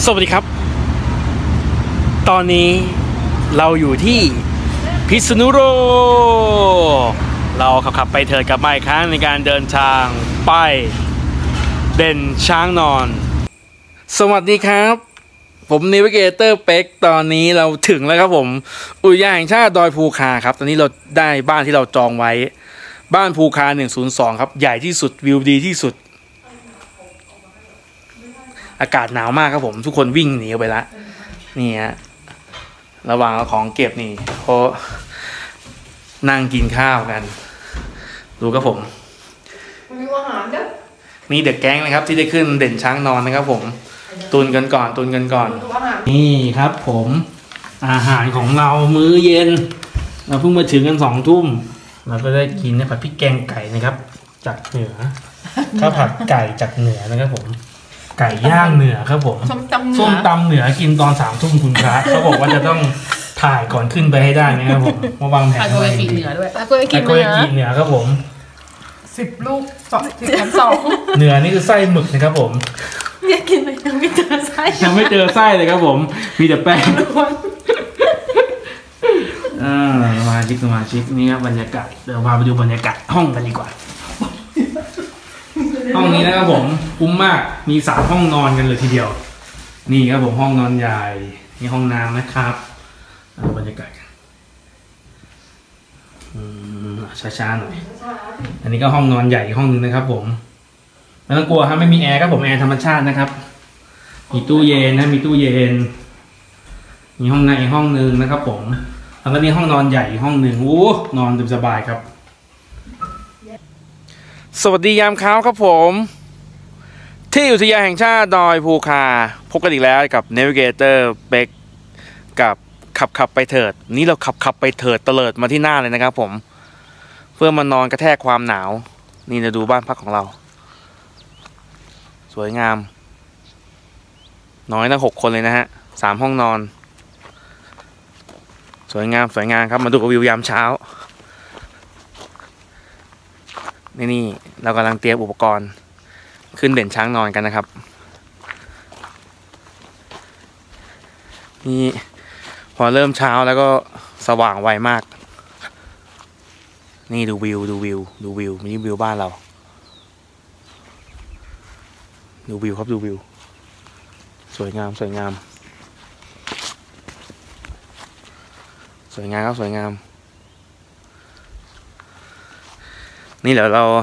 สวัสดีครับตอนนี้เราอยู่ที่พิษณุโลกเราขับไปเถิดกับมาอีกครั้งในการเดินทางไปเด่นช้างนอนสวัสดีครับผมเนวิเกเตอร์เป็กตอนนี้เราถึงแล้วครับผมอุทยานแห่งชาติดอยภูคาครับตอนนี้เราได้บ้านที่เราจองไว้บ้านภูคา102ครับใหญ่ที่สุดวิวดีที่สุดอากาศหนาวมากครับผมทุกคนวิ่งหนีไปแล้วนี่ฮะระหว่างเอาของเก็บนี่เขานั่งกินข้าวกันดูครับผมมีอาหารเด้อมีเด็กแก๊งนะครับที่ได้ขึ้นเด่นช้างนอนนะครับผมตุนกันก่อนนี่ครับผมอาหารของเรามื้อเย็นเราเพิ่งมาถึงกัน2 ทุ่มเราก็ได้กินผัดพริกแกงไก่นะครับจากเหนือข้าวผัดไก่จากเหนือนะครับผมไก่ย่างเหนือครับผมส้มตำเหนือกินตอน3 ทุ่มคุณพระเขาบอกว่าจะต้องถ่ายก่อนขึ้นไปให้ได้นะครับผมมาวางแผนไว้เหนือด้วยตะโกยกิเหนือครับผม 10 ลูก2 เหนือนี่คือไส้หมึกนะครับผมเนี่ยกินเลยยังไม่เจอไส้เลยครับผมมีแต่แป้งสมาชิกนี่ครับบรรยากาศเดี๋ยวพาไปดูบรรยากาศห้องกันดีกว่าห้องนี้นะครับผมคุ้มมากมี3 ห้องนอนกันเลยทีเดียวนี่ครับผมห้องนอนใหญ่นี่ห้องน้ำนะครับบรรยากาศช้าๆหน่อยอันนี้ก็ห้องนอนใหญ่ห้องนึงนะครับผมไม่ต้องกลัวครับไม่มีแอร์ครับผมแอร์ธรรมชาตินะครับมีตู้เย็นนะมีตู้เย็นมีห้องในห้องนึงนะครับผมแล้วก็นี่ห้องนอนใหญ่ห้องนึงโอ้นอนสบายครับสวัสดียามเช้าครับผมที่อุทยานแห่งชาติดอยภูคาพบกันอีกแล้วกับเนวิเกเตอร์เป็กกับขับไปเถิดนี้เราขับไปเถิดเตลิดมาที่หน้าเลยนะครับผมเพื่อมานอนกระแทกความหนาวนี่จะดูบ้านพักของเราสวยงามน้อยนะ6 คนเลยนะฮะ3 ห้องนอนสวยงามครับมาดูวิวยามเช้านี่เรากำลังเตรียมอุปกรณ์ขึ้นเด่นช้างนอนกันนะครับนี่พอเริ่มเช้าแล้วก็สว่างไวมากนี่ดูวิวนี่วิวบ้านเราดูวิวครับดูวิวสวยงามครับสวยงามนี่เดี๋ยวเรา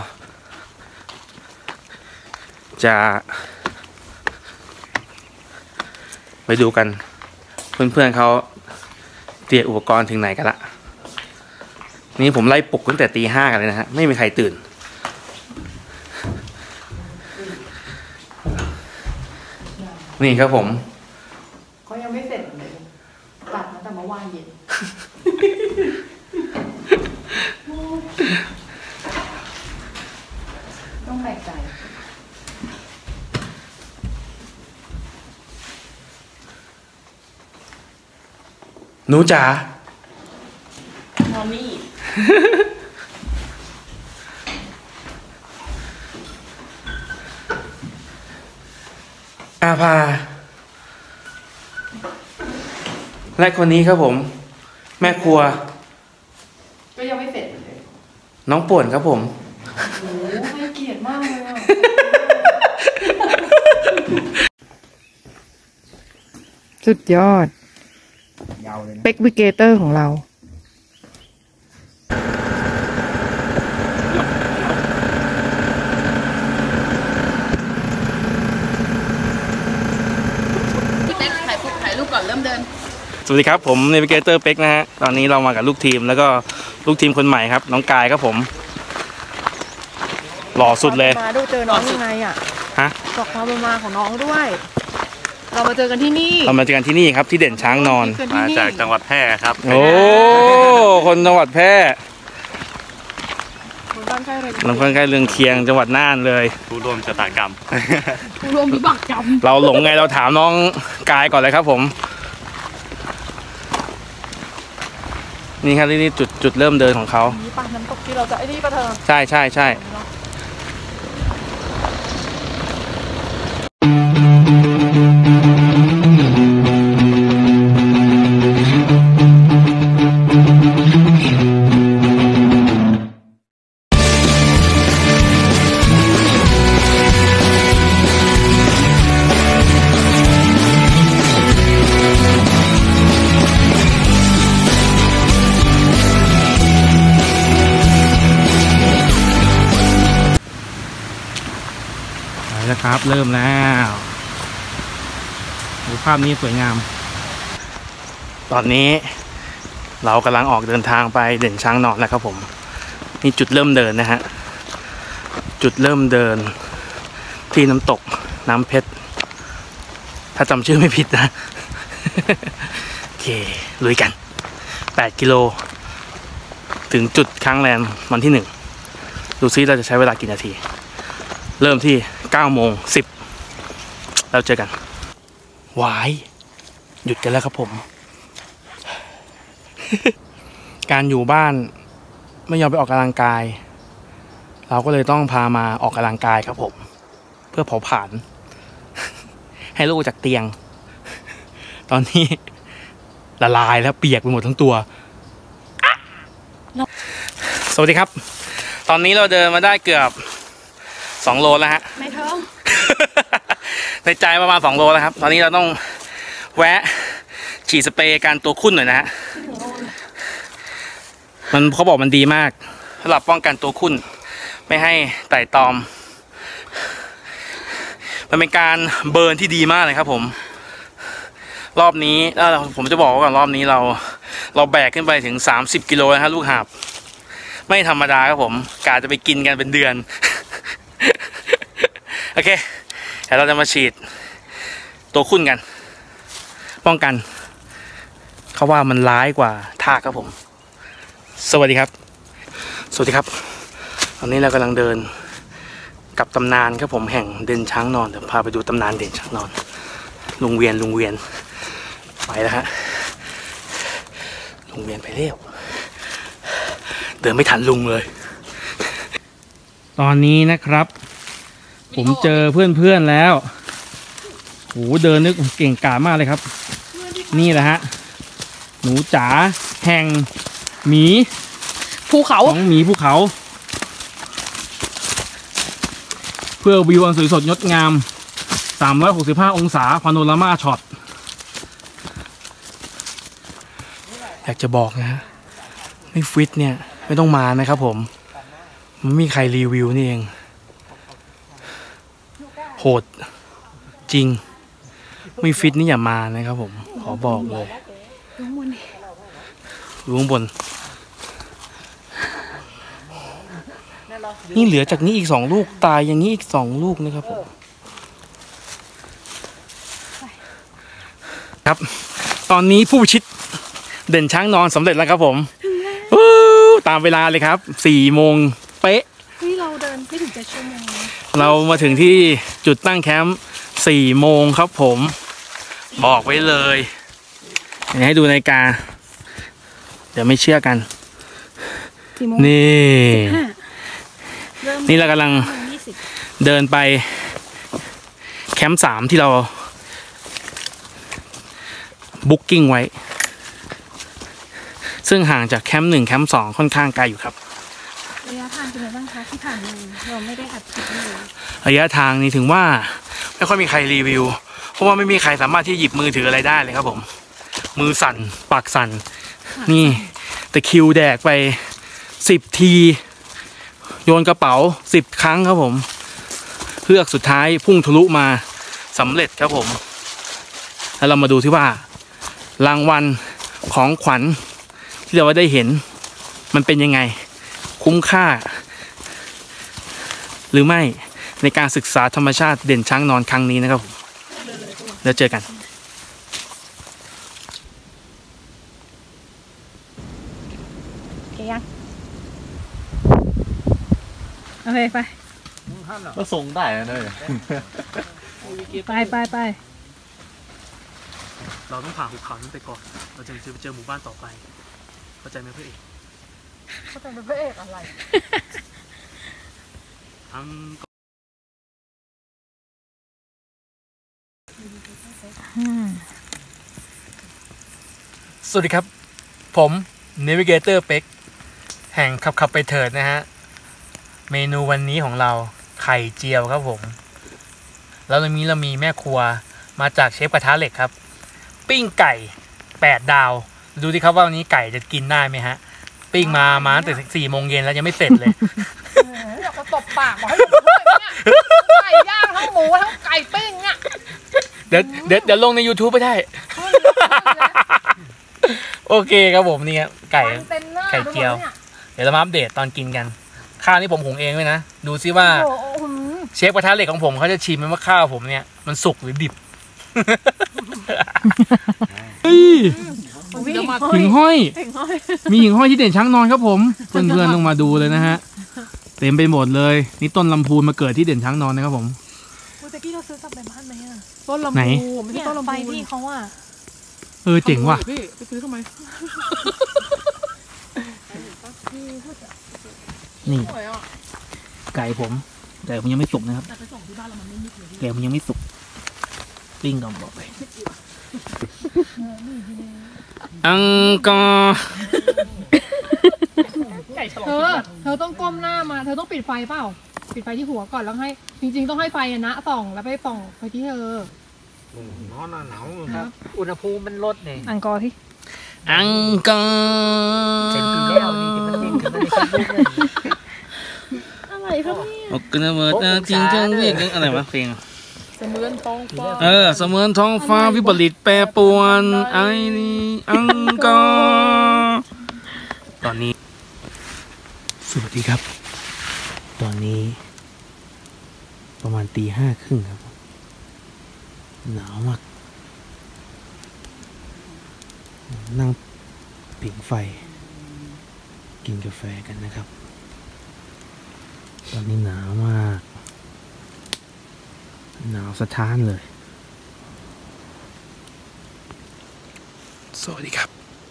จะไปดูกันเพื่อนๆเขาเตรียมอุปกรณ์ถึงไหนกันละนี่ผมไล่ปลุกตั้งแต่ตี 5กันเลยนะฮะไม่มีใครตื่นนี่ครับผมเขายังไม่เสร็จเลยตัดมาแต่เมื่อวานเย็นต้องแปลกใจหนูจ๋านอนนี่อาภาและคนนี้ครับผมแม่ครัวก็ยังไม่เสร็จเลยน้องป่วนครับผมโอ้ให้เกียรติมากเลยอ่ะสุดยอดเป็กวิเกเตอร์ของเราถ่ายรูปก่อนเริ่มเดินสวัสดีครับผมเนวิเกเตอร์เป็กนะฮะตอนนี้เรามากับลูกทีมแล้วก็ลูกทีมคนใหม่ครับน้องกายครับผมหล่อสุดเลยมาดูเจอน้องยังไงอ่ะบอกความมาของน้องด้วยเรามาเจอกันที่นี่ครับที่เด่นช้างนอนมาจากจังหวัดแพร่ครับโอ้คนจังหวัดแพร่คนบ้านใกล้เรืองเคียงจังหวัดน่านเลยผู้ร่วมชะตากรรมผู้ร่วมวิบากกรรมเราหลงไงเราถามน้องกายก่อนเลยครับผมนี่ครับนี่จุดเริ่มเดินของเขานี่ป่ะน้ำตกที่เราจะไอ้นี่ป่ะเธอใช่แล้วครับเริ่มแล้วดูภาพนี้สวยงามตอนนี้เรากำลังออกเดินทางไปเด่นช้างนอนแล้วครับผมนี่จุดเริ่มเดินนะฮะจุดเริ่มเดินที่น้ำตกน้ำเพชรถ้าจำชื่อไม่ผิดนะ โอเคลุยกัน8 กิโลถึงจุดค้างแรมวันที่1ดูซิเราจะใช้เวลากี่นาทีเริ่มที่9:10แล้วเจอกันวายหยุดกันแล้วครับผม การอยู่บ้านไม่ยอมไปออกกำลังกายเราก็เลยต้องพามาออกกำลังกายครับผมเพื่อเผาผลาญ ให้ลูกจากเตียง ตอนนี้ละลายแล้วเปียกไปหมดทั้งตัวสวัสดีครับตอนนี้เราเดินมาได้เกือบ2 โลแล้วฮะไม่เท่าในใจประมาณ2 โลแล้วครับตอนนี้เราต้องแวะฉีดสเปรย์การตัวขุ่นหน่อยนะฮะมันเขาบอกมันดีมากสำหรับป้องกันตัวขุ่นไม่ให้ไต่ตอมมันเป็นการเบิร์นที่ดีมากเลยครับผมรอบนี้ผมจะบอกว่าก่อนรอบนี้เราแบกขึ้นไปถึง30 กิโลนะฮะลูกหาบไม่ธรรมดาครับผมกะจะไปกินกันเป็นเดือน โอเคเดี๋ยวเราจะมาฉีดตัวขุ่นกันป้องกันเขาว่ามันร้ายกว่าทากครับผมสวัสดีครับสวัสดีครับตอนนี้เรากำลังเดินกับตำนานครับผมแห่งเด่นช้างนอนเดี๋ยวพาไปดูตำนานเด่นช้างนอนลุงเวียนไปแล้วฮะลุงเวียนไปเร็วเดินไม่ทันลุงเลยตอนนี้นะครับผมเจอเพื่อนแล้วโหเดินนึกเก่งกาจมากเลยครับนี่แหละฮะหนูจ๋าแห่งหมีภูเขาของหมีภูเขาเพื่อวิวอันสวยสดงดงาม365 องศาพาโนรามาช็อตอยากจะบอกนะฮะไม่ฟิตเนี่ยไม่ต้องมานะครับผมมันไม่มีใครรีวิวนี่เองโหดจริงไม่ฟิตนี่อย่ามานะครับผมขอบอกเลยอยู่ข้างบนนี่เหลือจากนี้อีก2 ลูกตายอย่างนี้อีก2 ลูกนะครับผมครับตอนนี้ผู้พิชิตเด่นช้างนอนสำเร็จแล้วครับผมตามเวลาเลยครับ4 โมงเป๊ะนี่เราเดินไม่ถึง7 ชั่วโมงเรามาถึงที่จุดตั้งแคมป์4 โมงครับผมบอกไว้เลยให้ดูนาฬิกาเดี๋ยวไม่เชื่อกันนี่เรากำลังเดินไปแคมป์3ที่เราบุ๊กกิ้งไว้ซึ่งห่างจากแคมป์1แคมป์2ค่อนข้างไกลอยู่ครับระยะทางเป็นไงบ้างคะที่ผ่านมาเราไม่ได้อัดคลิปเลยระยะทางนี้ถึงว่าไม่ค่อยมีใครรีวิวเพราะว่าไม่มีใครสามารถที่หยิบมือถืออะไรได้เลยครับผมมือสั่นปากสั่นนี่แต่คิวแดกไป10 ทีโยนกระเป๋า10 ครั้งครับผมเฮือกสุดท้ายพุ่งทะลุมาสำเร็จครับผมแล้วเรามาดูที่ว่ารางวัลของขวัญที่เราได้เห็นมันเป็นยังไงคุ้มค่าหรือไม่ในการศึกษาธรรมชาติเด่นช้างนอนครั้งนี้นะครับผมแล้วเจอกันโอเคไปก็ส่งได้นะเลยไปเราต้องผ่าหุบเขานั้นไปก่อนเราจะเจอหมู่บ้านต่อไปเข้าใจไหมพระเอกเข้าใจไหมพระเอกอะไรสวัสดีครับผมเนวิเกเตอร์เป็กแห่งขับไปเถิดนะฮะเมนูวันนี้ของเราไข่เจียวครับผมแล้วเรามีแม่ครัวมาจากเชฟกระทะเหล็กครับปิ้งไก่8 ดาวดูดิครับว่าวันนี้ไก่จะกินได้ไหมฮะปิ้งมาตั้งแต่4 โมงเย็นแล้วยังไม่เสร็จเลยอยากจะตบปากบอกให้หยุดด้วยเนี่ยไก่ย่างทั้งหมูเดี๋ยวลงใน YouTube ไปได้ โอเคครับผมนี่ครับไก่เจียวเดี๋ยวเรามาอัปเดตตอนกินกันข้าวนี่ผมหุงเองเลยนะดูซิว่าเชฟกระทะเหล็กของผมเขาจะชิมไหมว่าข้าวผมเนี่ยมันสุกหรือดิบหิ่งห้อยมีหิ่งห้อยที่เด่นช้างนอนครับผมเพื่อนๆลงมาดูเลยนะฮะเต็มไปหมดเลยนี่ต้นลำพูนมาเกิดที่เด่นช้างนอนนะครับผมตะกี้เราซื้อกลับไปบ้านไหมอะต้นลำพูไม่ใช่ต้นลำพูที่เขาอะเจ๋งว่ะพี่ไปซื้อทำไมนี่ไก่ผมยังไม่สุกนะครับไก่ผมยังไม่สุกปิ้งก่อนบอกไปอังกอเธอต้องก้มหน้ามาเธอต้องปิดไฟเปล่าปิดไฟที่หัวก่อนแล้วให้จริงๆต้องให้ไฟนะส่องแล้วไปส่องไปที่เธอร้อนหนาวครับอุณหภูมิมันลดเนี่ยอังกอที่อังกอเป็นปีแล้วนี่จะมันเด้งขึ้นมาในชั้นบนเลยอะไรครับเนี่ยโอ้กระเบิดจริงจังเรียกอะไรวะเพลงเสมือนท้องฟ้าเสมือนท้องฟ้าวิปริตแปรปรวนไอ้นี่อังกอตอนนี้สวัสดีครับตอนนี้ประมาณตี 5:30ครับหนาวมากนั่งผิงไฟกินกาแฟกันนะครับตอนนี้หนาวมากหนาวสะท้านเลยสวัสดีครับ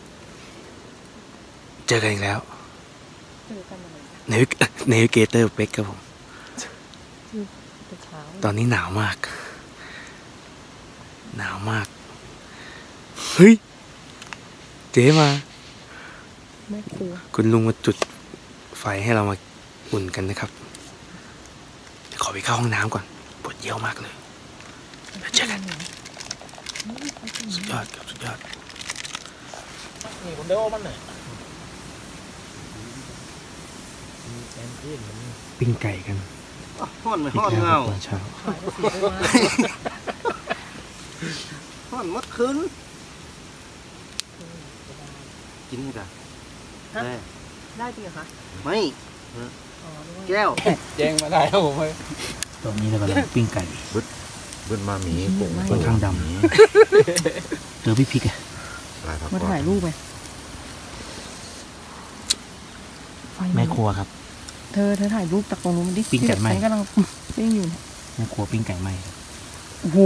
เจอกันอีกแล้วเนวิเกเตอร์เป็กครับผมตอนนี้หนาวมากเฮ้ยเจ๊มาคุณลุงมาจุดไฟให้เรามาอุ่นกันนะครับขอไปเข้าห้องน้ำก่อนปวดเยี่ยวมากเลยเจอกันสุดยอดครับสุดยอดนี่ผมเดามันหน่อยปิ้งไก่กันห้อนไม่ห้อนเงาตอนเช้าห้อนมดคืนกินกันได้จริงเหรอคะไม่แก้วแจ้งมาได้ครับผมเลยตอนนี้เรากำลังปิ้งไก่บึ้นมาหมีค่อนข้างดำเจอพี่พริกอะมาถ่ายรูปไหมแม่ครัวครับเธอถ่ายรูปจากตรงนู้นดิปิ้งไก่ไหมกำลังปิ้งอยู่แม่ครัวปิ้งไก่ไหมโอ้โห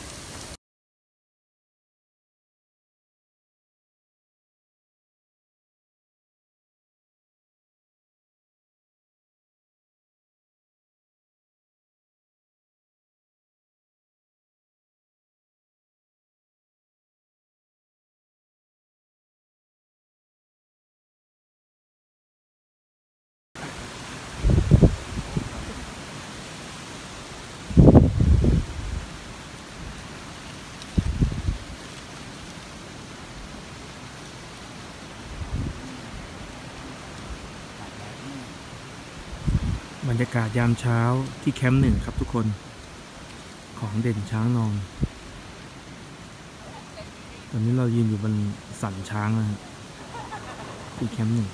บรรยากาศยามเช้าที่แคมป์ 1ครับทุกคนของเด่นช้างนอนตอนนี้เรายืนอยู่บนสันช้างนะที่แคมป์ 1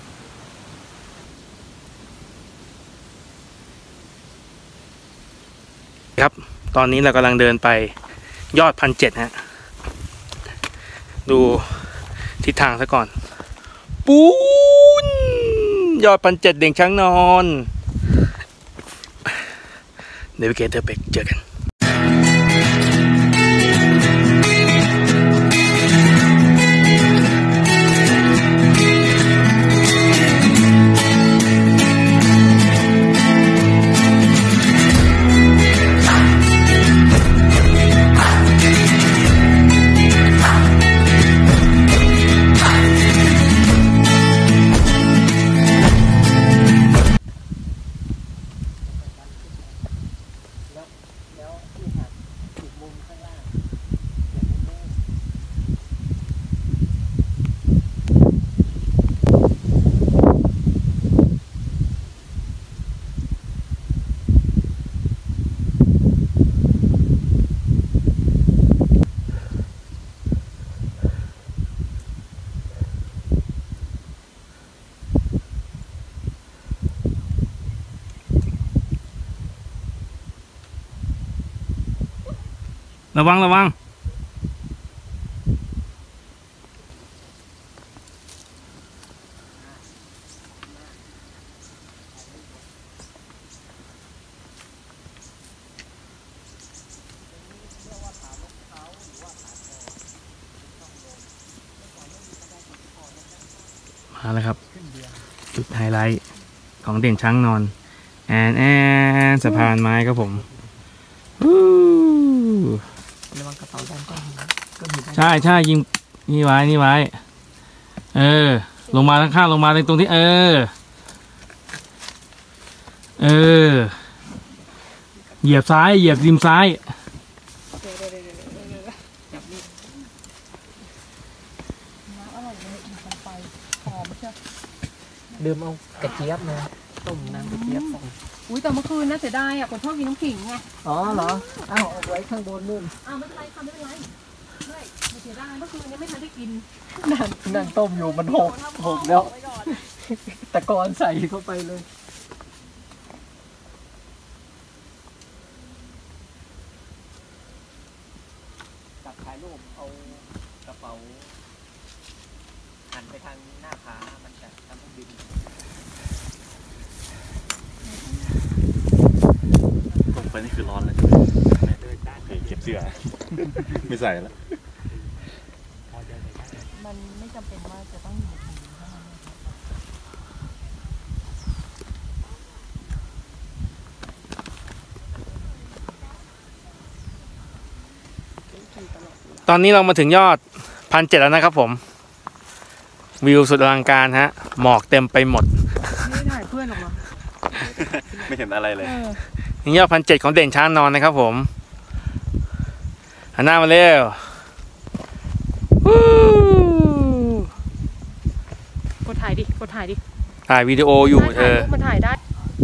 ครับตอนนี้เรากำลังเดินไปยอด 1,700 ฮะดูทิศทางซะก่อนปูนยอด 1,700 เด่นช้างนอนเนวิเกเตอร์เป็กเจอกันมระวังระวังมาแล้วครับจุดไฮไลท์ของเด่นช้างนอนแอนสะพานไม้ครับผมระวังกระเป๋าดันก้อนใช่ยิงนี่ไว้ลงมาข้างๆลงมาตรงที่เหยียบซ้ายเหยียบริมซ้ายดื่มเอากระเจี๊ยบนะต้มน้ำกระเจี๊ยบอุ้ยแต่เมื่อคืนน่าเสียดายอ่ะคนชอบกินน้ำขิงไงอ๋อเหรออ้าวเอาไว้ข้างบนนู่นอ้าวไม่เป็นไรค่ะไม่เป็นไรไม่เสียดายเมื่อคืนยังไม่ทันได้กินนั่นต้มอยู่มันหกแล้วแต่ก่อนใส่เข้าไปเลยจับถ่ายรูปเอากระเป๋าหันไปทางหน้าผามันจะทำให้บินลงไปนี่คือร้อนเลยเก็บเสื้อ ไม่ใส่แล้วมันไม่จำเป็นว่าจะต้องอยู่ตอนนี้เรามาถึงยอด1,700แล้วนะครับผมวิวสุดอลังการฮะหมอกเต็มไปหมดไม่ถ่ายเพื่อนออกมาไม่เห็นอะไรเลยนี่ยอด1,700ของเด่นช้างนอนนะครับผมหันหน้ามาเร็วกดถ่ายดิถ่ายวิดีโออยู่เธอมันถ่ายได้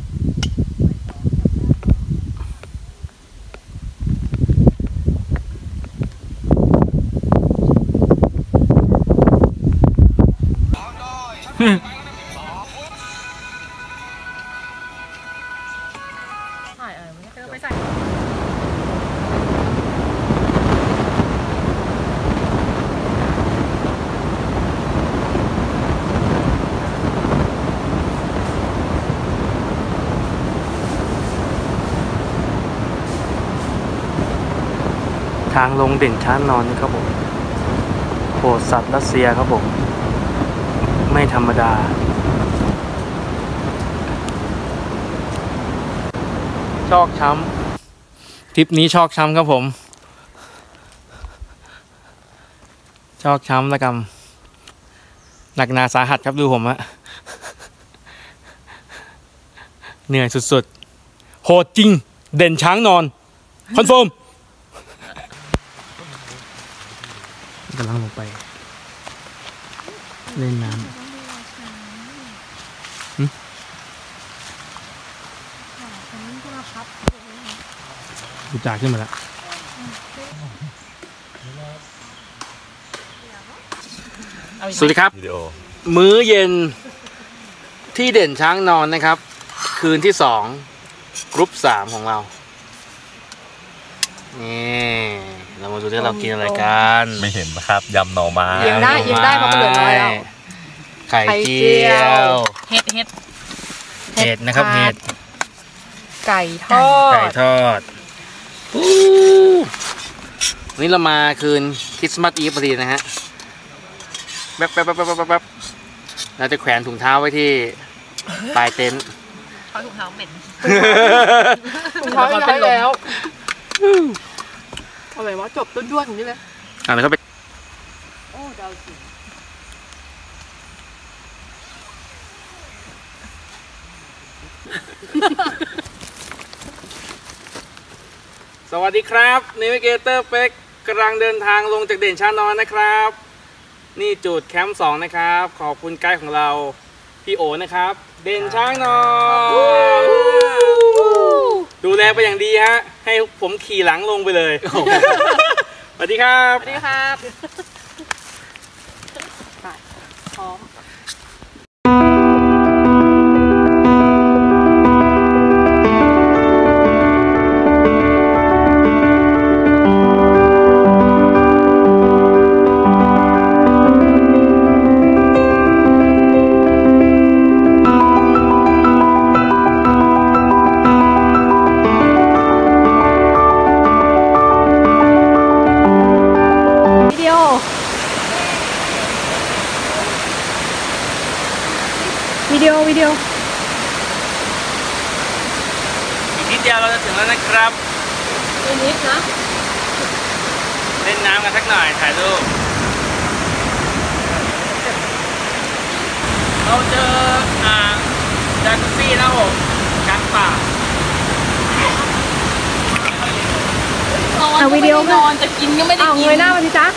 ถ่ายอะไรมันก็ไปใส่ทางลงเด่นช้างนอนนะครับผมโหดสัตว์รัสเซียครับผมไม่ธรรมดาชอกช้ำทริปนี้ชอกช้ำครับผมชอกช้ำแล้วกันหนักหนาสาหัสครับดูผมอะเหนื่อยสุดๆโหดจริงเด่นช้างนอนคอนเฟิร์มกำลังลงไปเล่นน้ำดูจ่าขึ้นมาแล้วสวัสดีครับวิดีโอมื้อเย็นที่เด่นช้างนอนนะครับคืนที่2กรุ๊ป3ของเรานี่เรามาดูที่เรากินอะไรกันไม่เห็นนะครับยำหน่อไม้ยังได้เพราะมันเหลือน้อยแล้วไข่เจียวเห็ดนะครับเห็ดไก่ทอดวันนี้เรามาคืนคริสต์มาสอีฟพอดีนะฮะแป๊บเราจะแขวนถุงเท้าไว้ที่ปลายเต็นท์เพราะถุงเท้าเหม็นถุงเท้าย้ายแล้วอะไรวะจบด้วนๆอย่างนี้เลยแล้วก็ไปโอ้ดาวสิสวัสดีครับนิวิเกเตอร์เป็กกำลังเดินทางลงจากเด่นช้างนอนนะครับ นี่จุดแคมป์2นะครับขอบคุณไกด์ของเราพี่โอนะครับเด่นช้างนอนดูแลไปอย่างดีฮะให้ผมขี่หลังลงไปเลยสวัสดีครับสวัสดีครับพร้อมวิดีโออีกนิดเดียวเราจะถึงแล้วนะครับนิดนะเล่นน้ำกันสักหน่อยถ่ายรูปเราเจอจากุซี่นะผมกลางป่าเอาวิดีโอนอนจะกินก็ไม่ได้เอากินเงยหน้ามาสิจ๊ะ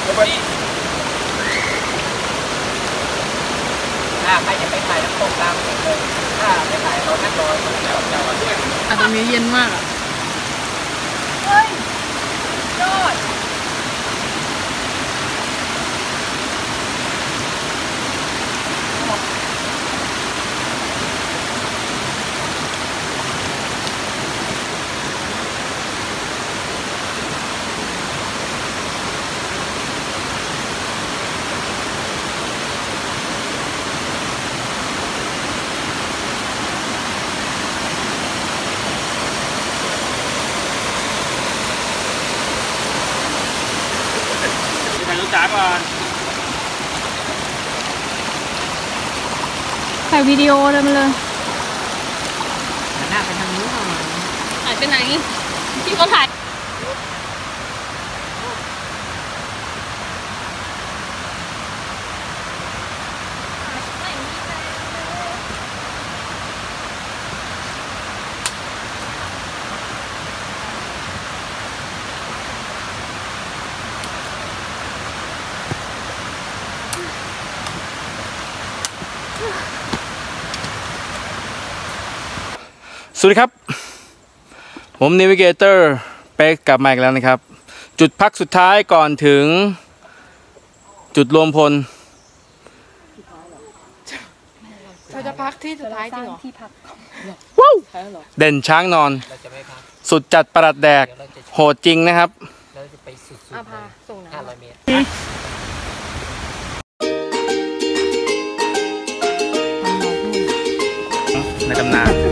ถ้าใครจะไปถ่ายน้ำตกตามเลยถ้าไม่ถ่ายเรานั่งรอแล้วจะมาด้วยตรงนี้เย็นมากอ่ะเฮ้ยยอดถ่ายรูปจ๋าก่อนถ่ายวิดีโอเลยมาเลยหันหน้าไปทางนู้นหน่อยหายไปไหนที่เขาถ่ายสวัสดีครับผมนิวิเกเตอร์เป๊กกลับมาอีกแล้วนะครับจุดพักสุดท้ายก่อนถึงจุดรวมพลเราจะพักที่สุดท้ายจริงเหรอเด่นช้างนอนเราจะไม่พักสุดจัดประหลัดแดกเดี๋ยวเราจะโหดจริงนะครับเราจะไปสุดๆอาเลพาย ส่งน้ำ 500 เมตรในตำนาน